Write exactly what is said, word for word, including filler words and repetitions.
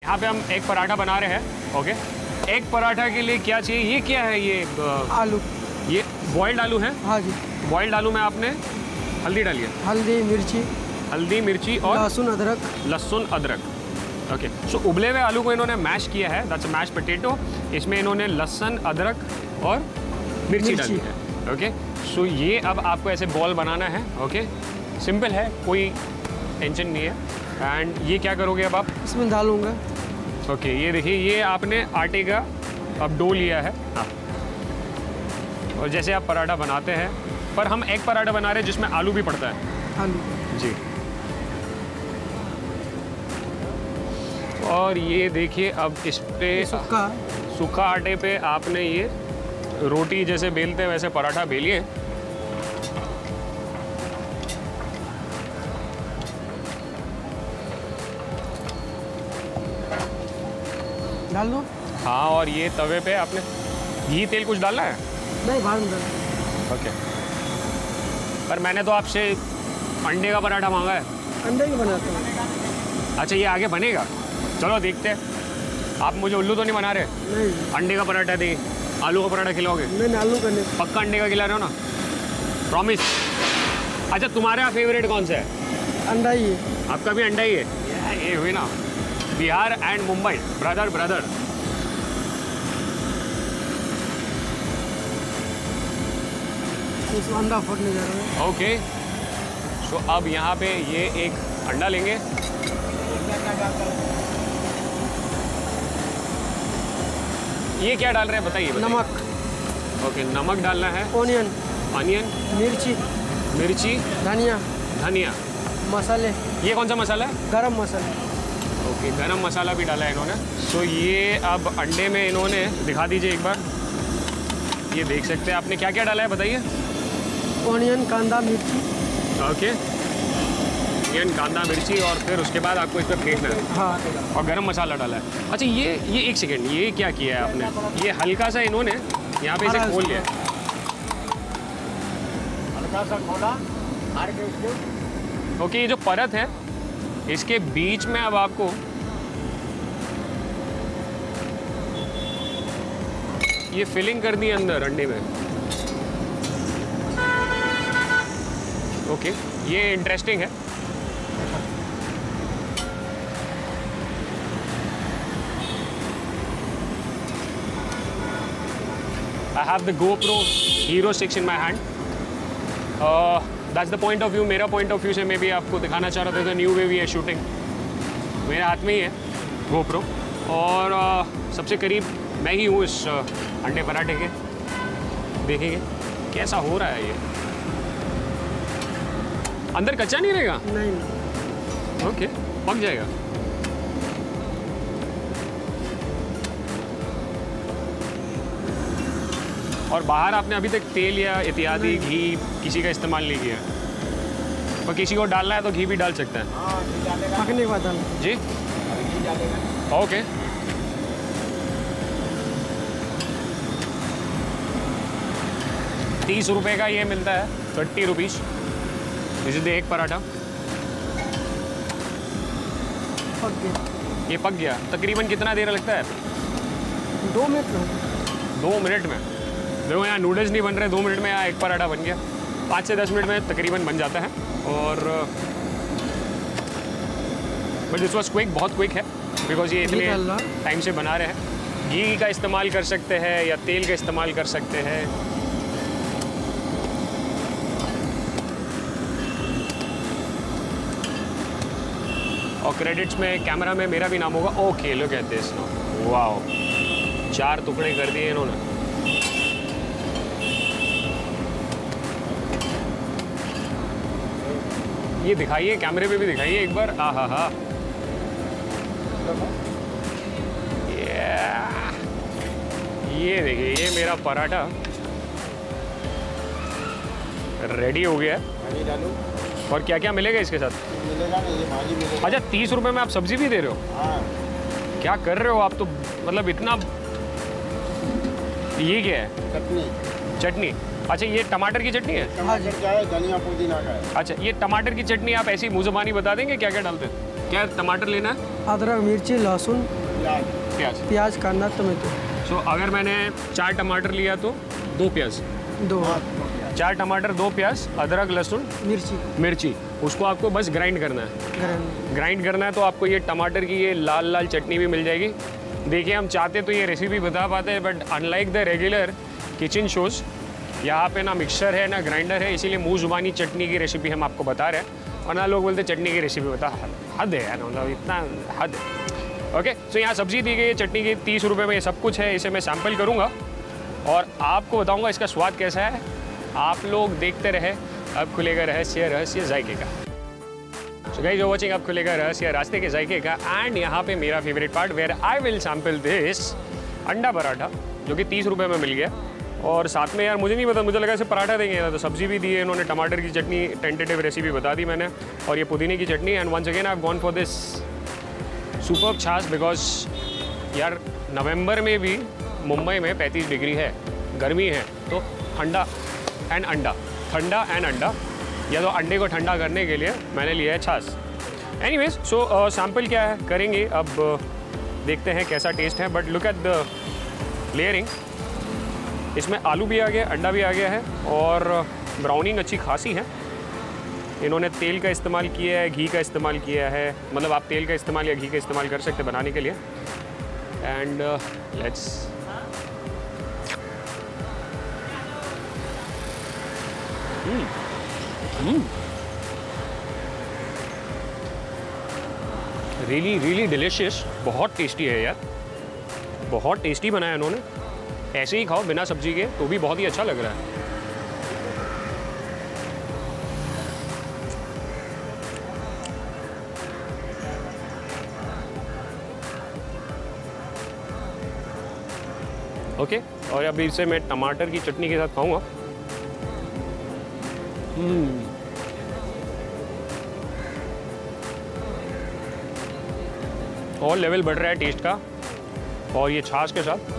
यहाँ पे हम एक पराठा बना रहे हैं। ओके, एक पराठा के लिए क्या चाहिए? ये क्या है? ये आलू, ये बॉइल्ड आलू है? हाँ जी। बॉइल्ड आलू में आपने हल्दी डाली है? हल्दी, मिर्ची, हल्दी, मिर्ची और लहसुन, अदरक। लहसुन, अदरक। ओके, सो उबले हुए आलू को इन्होंने मैश किया है, दैट्स अ मैश पोटैटो। इसमें इन्होंने लहसुन, अदरक और मिर्ची डाली है। ओके, सो ये अब आपको ऐसे बॉल बनाना है। ओके, सिंपल है, कोई टेंशन नहीं है। एंड ये क्या करोगे अब आप? इसमें डालूंगा। ओके, ये देखिए, ये आपने आटे का अब डो लिया है। हाँ, और जैसे आप पराठा बनाते हैं, पर हम एक पराठा बना रहे हैं जिसमें आलू भी पड़ता है। आलू जी। और ये देखिए, अब इस पे सूखा सूखा आटे पे आपने ये रोटी जैसे बेलते हैं वैसे पराठा बेलिए। डाल दो। हाँ, और ये तवे पे आपने घी तेल कुछ डालना है? नहीं, बाद में डाल। ओके, पर मैंने तो आपसे अंडे का पराठा मांगा है। अंडे की बनाते हैं। अच्छा, ये आगे बनेगा? चलो देखते हैं। आप मुझे उल्लू तो नहीं बना रहे? नहीं। अंडे का पराठा दे, आलू का पराठा खिलाओगे? नहीं, आलू करने। पक्का अंडे का खिला रहे हो ना? प्रॉमिस? अच्छा, तुम्हारा फेवरेट कौन सा है? अंडा ही है। आपका भी अंडा ही है? ये हुई ना, Bihar and Mumbai, brother brother. इसमें अंडा फोड़ने जा रहा है। ओके, सो अब यहाँ पे ये एक अंडा लेंगे। ये क्या डाल रहे हैं बताइए? नमक। ओके, नमक डालना है। ओनियन, अनियन, मिर्ची, मिर्ची, धनिया, धनिया, मसाले। ये कौन सा मसाला है? गरम मसाला। ओके, गरम मसाला भी डाला है इन्होंने। सो ये अब अंडे में इन्होंने, दिखा दीजिए एक बार। ये देख सकते हैं आपने क्या क्या डाला है बताइए? ओनियन, कांदा, मिर्ची। ओके, अनियन, कांदा, मिर्ची, और फिर उसके बाद आपको इस पर फेंकना है। हाँ। और गरम मसाला डाला है। अच्छा, ये ये एक सेकेंड, ये क्या किया है आपने? ये हल्का सा इन्होंने यहाँ पे इसे खोल लिया है। हल्का सा खोला, मार के उसको। ओके, ये जो परत है इसके बीच में अब आपको ये फिलिंग कर दी है अंदर अंडे में। ओके, ये इंटरेस्टिंग है। I have the GoPro Hero six in my hand. Uh, that's the point of view. मेरा point of view से मैं भी आपको दिखाना चाह रहा था, न्यू वे वी है शूटिंग। मेरे हाथ में ही है GoPro, और uh, सबसे करीब मैं ही हूँ इस uh, अंडे पराठे के। देखेंगे कैसा हो रहा है ये। अंदर कच्चा नहीं रहेगा? नहीं। ओके, पक जाएगा। और बाहर आपने अभी तक तेल या इत्यादि घी किसी का इस्तेमाल नहीं किया? और किसी को डालना है तो घी भी डाल सकते हैं? हाँ, घी डालेगा। पकने के बाद डालना। जी, घी डालेगा। ओके। तीस रुपए का ये मिलता है, थर्टी रुपीज। जैसे दे एक पराठा। पक गया। ये पक गया। तकरीबन कितना देर लगता है? दो मिनट में। दो मिनट में? देखो, यहाँ नूडल्स नहीं बन रहे, दो मिनट में यहाँ एक पराठा बन गया। पाँच से दस मिनट में तकरीबन बन जाता है। और बट दिस वॉज क्विक, बहुत क्विक है, बिकॉज ये इतने टाइम से बना रहे हैं। घी का इस्तेमाल कर सकते हैं या तेल का इस्तेमाल कर सकते हैं। और क्रेडिट्स में कैमरा में मेरा भी नाम होगा। Okay, look at this. Wow, चार टुकड़े कर दिए इन्होंने। ये दिखाइए, कैमरे पे भी दिखाइए एक बार। आ हा हा, ये देखिए, ये मेरा पराठा रेडी हो गया है। डालू। और क्या क्या मिलेगा इसके साथ? मिलेगा ना, ये भाजी मिलेगा। अच्छा, तीस रुपए में आप सब्जी भी दे रहे हो? हाँ। क्या कर रहे हो आप तो, मतलब इतना। ये क्या है? चटनी। चटनी? अच्छा, ये टमाटर की चटनी है? टमाटर का है, धनिया पुदीना का है। अच्छा, ये टमाटर की चटनी आप ऐसी मुँह ज़बानी बता देंगे क्या क्या डालते हैं? क्या टमाटर लेना है? अदरक, मिर्ची, लहसुन, प्याज प्याज। प्याज, कांदा, टमाटो। सो अगर मैंने चार टमाटर लिया तो दो प्याज, दो चार टमाटर, दो प्याज, अदरक, लहसुन, मिर्ची, मिर्ची, उसको आपको बस ग्राइंड करना है। ग्राइंड। ग्राइंड करना है तो आपको ये टमाटर की ये लाल लाल चटनी भी मिल जाएगी। देखिए, हम चाहते तो ये रेसिपी बता पाते हैं, but unlike the regular kitchen shows, यहाँ पे ना मिक्सर है ना ग्राइंडर है, इसीलिए मुँह ज़ुबानी चटनी की रेसिपी हम आपको बता रहे हैं। और ना लोग बोलते चटनी की रेसिपी बता, हद है यार, मतलब इतना हद है। ओके, सो यहाँ सब्ज़ी दी गई है चटनी की, तीस रुपये में ये सब कुछ है। इसे मैं सैम्पल करूँगा और आपको बताऊँगा इसका स्वाद कैसा है। आप लोग देखते रहे, अब खुलेगा रहस्य, रहस्य जायके का। So guys, you're watching अब खुलेगा रहस्य रास्ते के जायके का। एंड यहाँ पे मेरा favourite part where I will sample this anda paratha, जो कि तीस रुपये में मिल गया। और साथ में यार मुझे नहीं पता, मुझे लगा सिर्फ पराठा देंगे, तो सब्जी भी दी है इन्होंने, टमाटर की चटनी, टेंटेटिव रेसिपी बता दी मैंने, और ये पुदीने की chutney. And once again I have gone for this superb chaas, because यार नवंबर में भी मुंबई में पैंतीस डिग्री है, गर्मी है, तो ठंडा एंड अंडा, ठंडा एंड अंडा, या तो अंडे को ठंडा करने के लिए मैंने लिया है छाछ। एनीवेज, सो सैम्पल क्या है करेंगे अब, uh, देखते हैं कैसा टेस्ट है। But look at the layering, इसमें आलू भी आ गया, अंडा भी आ गया है, और ब्राउनिंग अच्छी खासी है। इन्होंने तेल का इस्तेमाल किया है, घी का इस्तेमाल किया है, मतलब आप तेल का इस्तेमाल या घी का इस्तेमाल कर सकते हैं बनाने के लिए। And let's really really delicious, बहुत टेस्टी है यार, बहुत टेस्टी बनाया इन्होंने। ऐसे ही खाओ बिना सब्जी के तो भी बहुत ही अच्छा लग रहा है। ओके okay, और अभी इसे मैं टमाटर की चटनी के साथ खाऊंगा। और लेवल बढ़ रहा है टेस्ट का, और ये छाछ के साथ